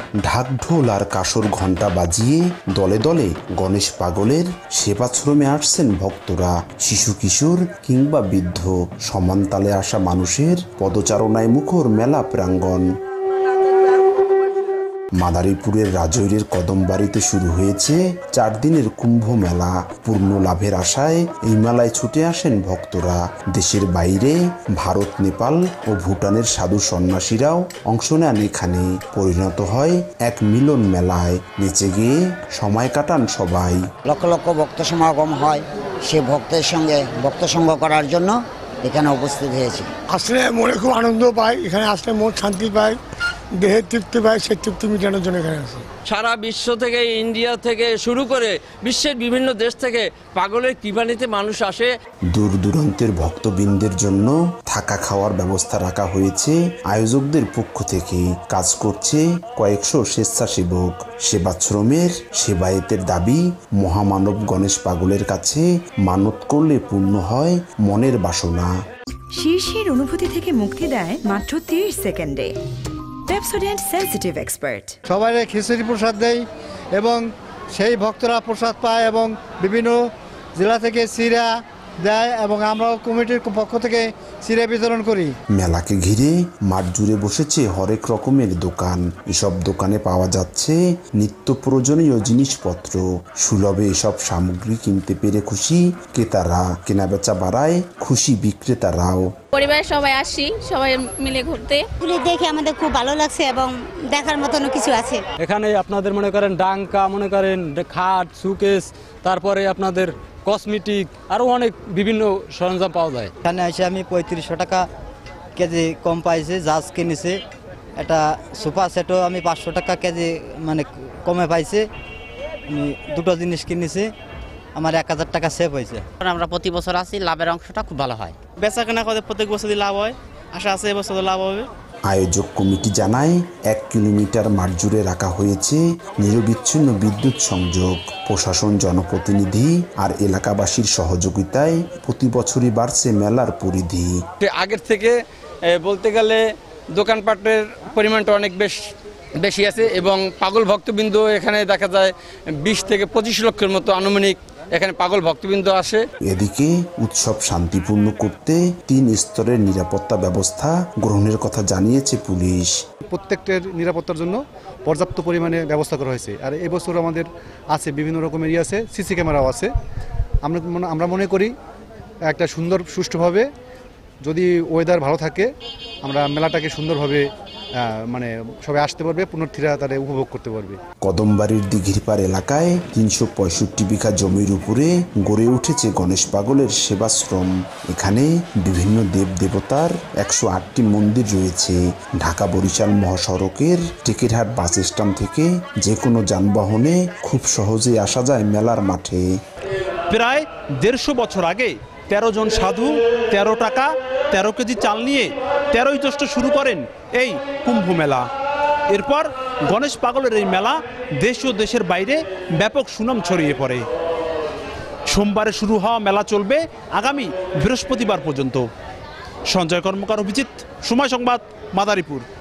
ঢাক ঢোল আর কাসর ঘণ্টা বাজিয়ে দলে দলে গণেশ পাগলের সেবাশ্রমে আসছেন ভক্তরা। শিশু কিশোর কিংবা বৃদ্ধ সমান তালে আসা মানুষের পদচারণায় মুখর মেলা প্রাঙ্গণ। মাদারীপুরের রাজৈরের কদমবাড়িতে শুরু হয়েছে 4 দিনের কুম্ভ মেলা। পূর্ণ লাভের আশায় এই মেলায় ছুটে আসেন ভক্তরা। দেশের বাইরে ভারত, নেপাল ও ভুটানের সাধু সন্ন্যাসীরাও অংশ নেন এখানে। পরিণত হয় এক মিলন মেলায়। নেচে গিয়ে সময় কাটান সবাই। লক্ষ লক্ষ ভক্ত সমাগম হয়, সে ভক্তের সঙ্গে ভক্ত সঙ্গ করার জন্য এখানে উপস্থিত হয়েছে। আসলে মনে খুব আনন্দ পাই, এখানে আসলে মন শান্তি পায়, দেহের তৃপ্তি পায়, সেই তৃপ্তি মেটানোর জন্য এখানে আসে। সারা বিশ্ব থেকে, ইন্ডিয়া থেকে শুরু করে বিশ্বের বিভিন্ন দেশ থেকে পাগলের কৃপানিতে মানুষ আসে। দূর দূরান্তের ভক্তবৃন্দের জন্য থাকা খাওয়ার ব্যবস্থা রাখা হয়েছে আয়োজকদের পক্ষ থেকে। কাজ করছে কয়েকশো স্বেচ্ছাসেবক। সেবাশ্রমের সেবায়েতের দাবি, মহামানব গণেশ পাগলের কাছে মানত করলে পূর্ণ হয় মনের বাসনা। শীর্ষের অনুভূতি থেকে মুক্তি দেয় মাত্র 30 সেকেন্ডে। পেপসোডেন্ট সেনসিটিভ এক্সপার্ট সবাই খিচুড়ি প্রসাদ দেয় এবং সেই ভক্তরা প্রসাদ পায় এবং বিভিন্ন জেলা থেকে চিরা দেয় এবং আমরাও কমিটির পক্ষ থেকে চিরা বিতরণ করি। মেলাকে ঘিরে মাঠ জুড়ে বসেছে হরেক রকমের দোকান। এসব দোকানে পাওয়া যাচ্ছে নিত্য প্রয়োজনীয় জিনিসপত্র। সুলভে এসব সামগ্রী কিনতে পেরে খুশি ক্রেতারা, কেনাবেচা বাড়ায় খুশি বিক্রেতারাও। পরিবারের সবাই আসি, সবাই মিলে ঘুরতে। দেখে আমাদের খুব ভালো লাগছে এবং দেখার মতন কিছু আছে এখানে। আপনাদের মনে করেন ডাঙ্কা, মনে করেন খাট, সুকেস, তারপরে আপনাদের কসমেটিক, আরও অনেক বিভিন্ন সরঞ্জাম পাওয়া যায়। এখানে এসে আমি 3500 টাকা কেজি কম পাইছি। জাজ কিনেছি একটা সোফা সেটও আমি 500 টাকা কেজি মানে কমে পাইছি। আমি দুটো জিনিস কিনেছি, আমার 1000 টাকা সেভ হয়েছে। আমরা প্রতি বছর আসি, লাভের অংশটা খুব ভালো হয়। বেচা কেনা করে প্রত্যেক বছরই লাভ হয়, আশা আছে এবছর লাভ হবে। আয়োজক কমিটি জানায় 1 কিলোমিটার মাঠ জুড়ে রাখা হয়েছে নিরবিচ্ছিন্ন বিদ্যুৎ সংযোগ। প্রশাসন, জনপ্রতিনিধি আর এলাকাবাসীর সহযোগিতায় প্রতি বছরই বাড়ছে মেলার পরিধি। আগের থেকে বলতে গেলে দোকানপাটের পরিমাণটা অনেক বেশি আছে এবং পাগল ভক্তবৃন্দ এখানে দেখা যায় 20 থেকে 25 লক্ষের মতো আনুমানিক এখানে পাগল ভক্তবৃন্দ আসে। এদিকে উৎসব শান্তিপূর্ণ করতে 3 স্তরের নিরাপত্তা ব্যবস্থা গ্রহণের কথা জানিয়েছে পুলিশ। প্রত্যেকটার নিরাপত্তার জন্য পর্যাপ্ত পরিমাণে ব্যবস্থা করা হয়েছে। আর এবছর আমাদের আছে বিভিন্ন রকমের আছে, সিসি ক্যামেরাও আছে। আমরা মনে করি একটা সুন্দর সুষ্ঠুভাবে, যদি ওয়েদার ভালো থাকে, আমরা মেলাটাকে সুন্দরভাবে মানে সবাই আসতে পারবে, পুনর্থিরা তারা উপভোগ করতে পারবে। কদমবাড়ির দিঘিরপাড় এলাকায় 365 বিঘা জমির উপরে গড়ে উঠেছে গণেশ পাগলের সেবাশ্রম। এখানে বিভিন্ন দেবদেবতার 108টি মন্দির রয়েছে। ঢাকা বরিশাল মহাসড়কের টেকেরহাট বাস স্ট্যান্ড থেকে যে কোনো যানবাহনে খুব সহজেই আসা যায় মেলার মাঠে। প্রায় 150 বছর আগে 13 জন সাধু 13 টাকা 13 কেজি চাল নিয়ে 13ই জ্যৈষ্ঠ শুরু করেন এই কুম্ভ মেলা। এরপর গণেশ পাগলের এই মেলা দেশ ও দেশের বাইরে ব্যাপক সুনাম ছড়িয়ে পড়ে। সোমবারে শুরু হওয়া মেলা চলবে আগামী বৃহস্পতিবার পর্যন্ত। সঞ্জয় কর্মকার, অভিজিৎ, সময় সংবাদ, মাদারীপুর।